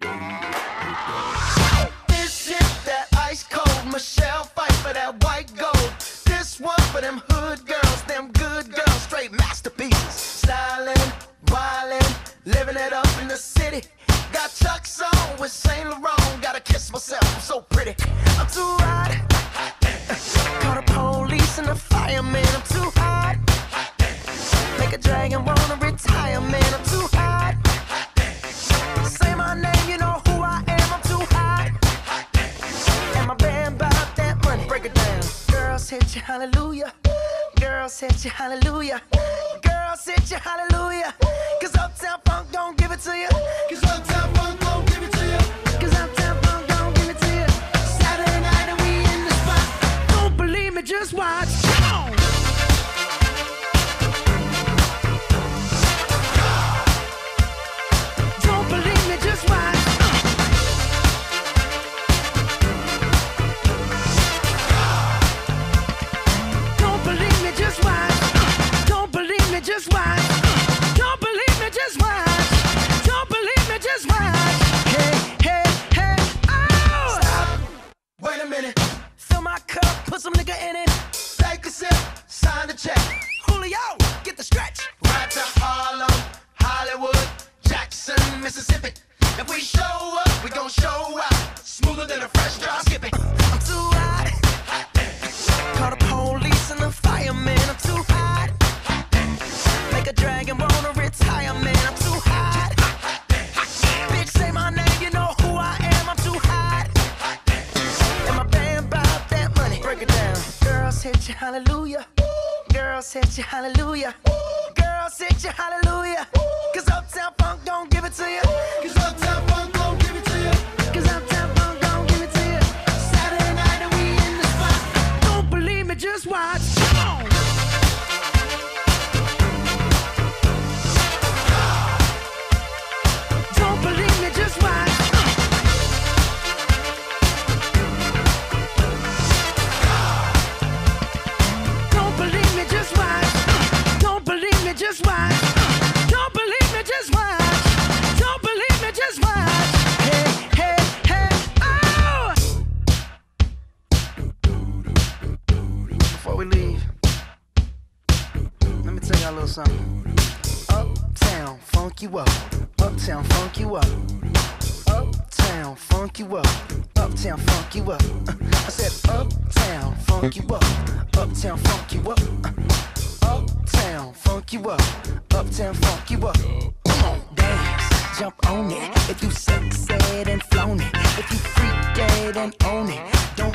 This is that ice cold Michelle fight for that white gold. This one for them hood girls, them good girls, straight masterpieces. Stylin', wildin', living it up in the city. Got Chuck's on with Saint Laurent. Gotta kiss myself, I'm so pretty. I'm too hot. Call the police and the fireman. I'm too hot. Make a dragon wanna retire, man. I'm too hot. Say my name, you know who I am. I'm too hot. And my band bought that money. Break it down. Girls hit you, hallelujah. Girls hit you, hallelujah. Girls hit you, hallelujah. Cause Uptown Funk don't give it to you. Cause Uptown Funk don't give it to you. Cause Uptown Funk don't give it to you. Saturday night and we in the spot. Don't believe me, just watch. Come on. Don't believe me, just watch. Don't believe me, just watch. Don't believe me, just watch. Don't believe me, just watch. Don't believe me, just watch. Hey, hey, hey, oh! Stop. Wait a minute. Fill my cup, put some nigga in it. Take a sip, sign the check. Julio, get the stretch. Right to Harlem, Hollywood, Jackson, Mississippi. If we show up, we gon' show out. Smoother than a fresh drop skipping. I'm too hot. Call the police and the fireman. I'm too hot. Make a dragon wanna retire, man. I'm too hot. Bitch, say my name, you know who I am. I'm too hot. And my band bought that money. Break it down. Girls hit you, hallelujah. Girls hit you, hallelujah. Girls hit you, hallelujah. Cause Uptown Funk don't give it to you. Cause Uptown Funk don't give it to you. Cause Uptown Funk don't give it to you. Saturday night and we in the spot. Don't believe me, just watch. Come on. Don't believe me, just watch. Don't believe me, just watch. Don't believe me, just watch. Don't believe me, just watch. Don't believe me, just watch. Hey, hey, hey, oh! Before we leave, let me tell y'all a little something. Uptown, funk you up. Uptown, funk you up. Uptown, funk you up. Uptown, funk you up. I said uptown, funk you up. Uptown, funk you up. Uptown, funk you up. Uptown, funk you up. Come on, dance, jump on it. If you sexed and flown it, if you freaked dead and own it, don't